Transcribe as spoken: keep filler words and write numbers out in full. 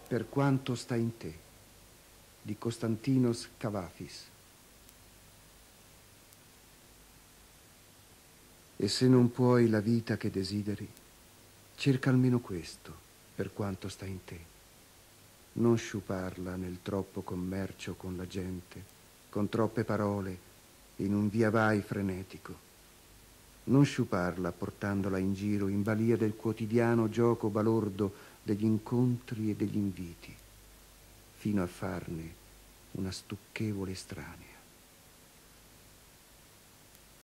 Per quanto sta in te, di Konstantinos Kavafis. E se non puoi la vita che desideri, cerca almeno questo, per quanto sta in te. Non sciuparla nel troppo commercio con la gente, con troppe parole, in un via vai frenetico. Non sciuparla portandola in giro in balia del quotidiano gioco balordo degli incontri e degli inviti, fino a farne una stucchevole estranea.